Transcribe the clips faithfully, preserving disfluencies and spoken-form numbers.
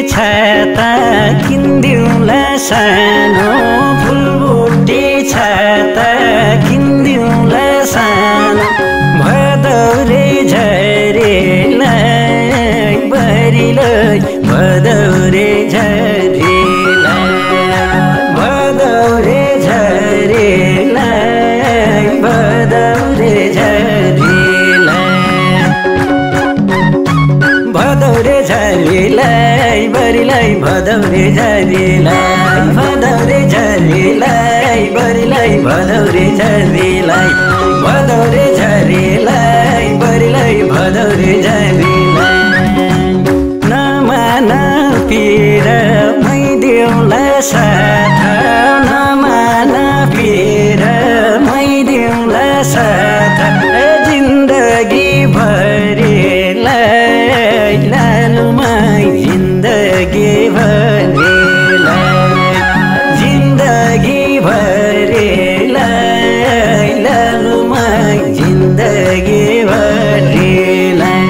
छाता किन्दिउँला सानो फुलबुट्टे छाता किन्दिउँला सानो भदौरे झरेलाई बरिलाई भदौरे झरेलाई भदौरे झरेलाई भदौरे झरेलाई भदौरे झरेलाई बरिलाई भदौरे झरेलाई भदौरे झरेलाई बरिलाई भदौरे झरेलाई भदौरे झरेलाई बरिलाई भदौरे झरेलाई नमान पिर मै देउला साथ नमान पिर मै देउला साथ जिन्दगी भरेलाई लालुमाई जिन्दगी भरेलाई जिन्दगी भरेलाई लालुमाई जिन्दगी भरेलाई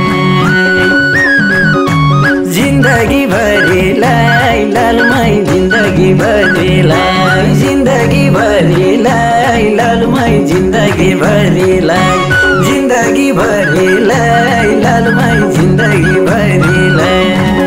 जिन्दगी भरेलाई लालुमाई जिन्दगी भरेलाई जिन्दगी भरेलाई लालुमाई जिन्दगी भरेलाई जिन्दगी भरेलाई लालुमाई जिन्दगी भरेलाई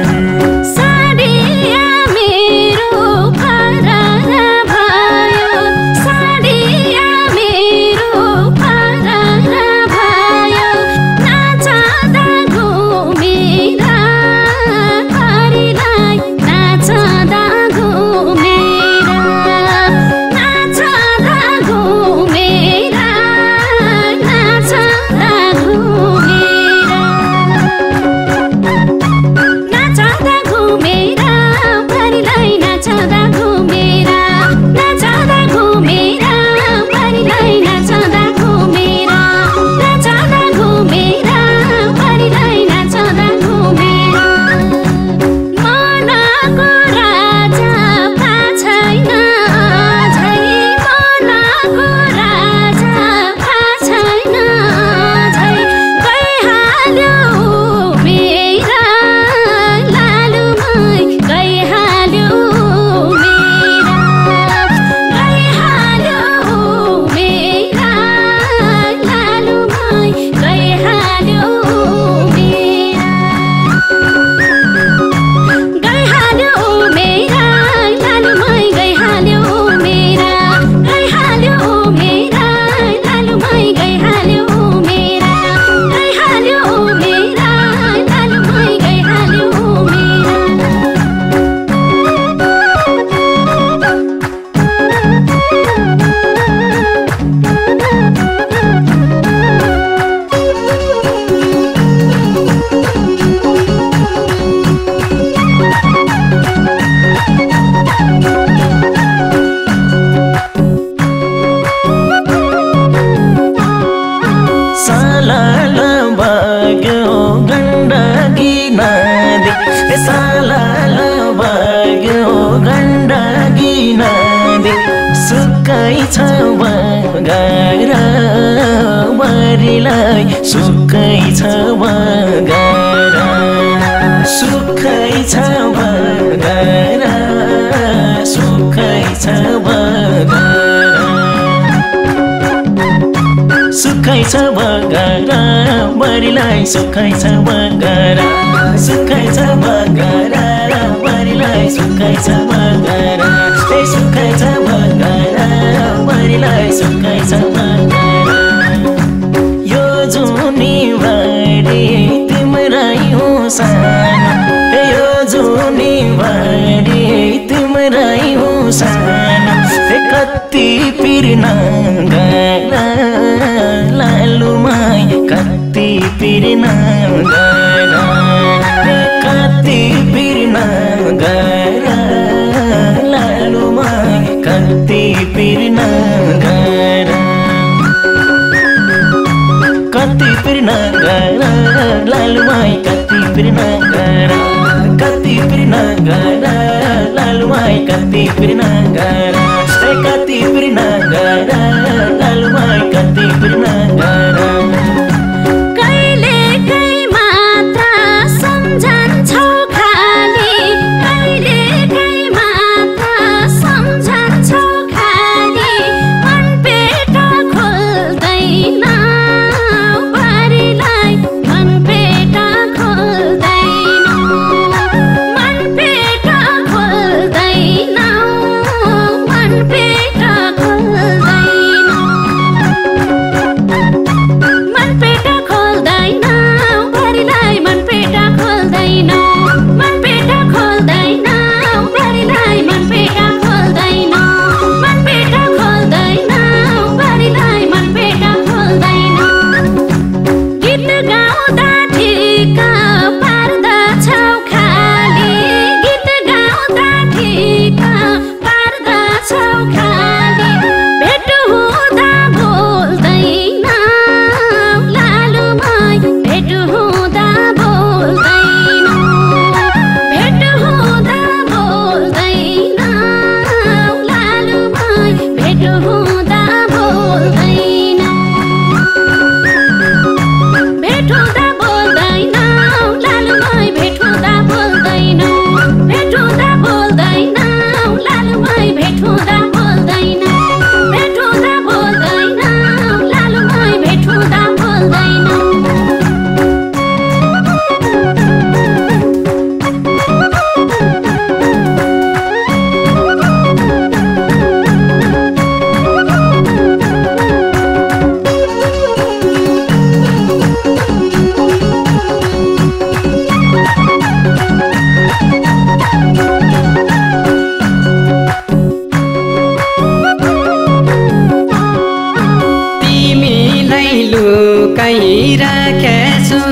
सुकै छ बगारा सुकै छ बगारा सुकै छ बगारा सुकै छ बगारा बरिलाई सुकै छ बगारा सुकै छ बगारा बरिलाई सुकै छ बगारा ए सुकै छ बगारा बरिलाई सुकै छ बगारा यो जुनी भरी तिम्रै हो सानो कति पिर्ना गरा लालुमाई कति पिर्ना गरा कति पिर्ना गरा लालुमाई कति पिर्ना गरा कति पिर्ना गरा लालुमाई कति पिर्ना गरा कति पिर्ना गरा लालुमाई कति पिर्ना गरा कति पिर्ना गरा लालुमाई कति पिर्ना गरा कहिले कै मात्र सम्झन्छौ खाली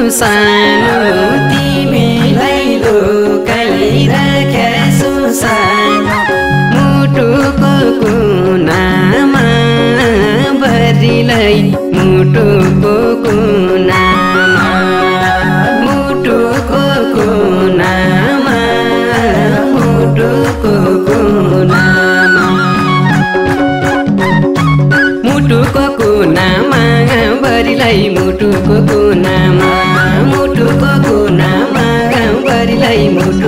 सानो तिमीलाई लुकाई राखेछु सानो मुटुको कुनामा भरिलाई मुटुको कुनामा मुटुको कुनामा मुटुको कुनामा मुटुको कुनामा भरिलाई मुटुको कुनामा मुटुको कुनामा भरिलाई मुटु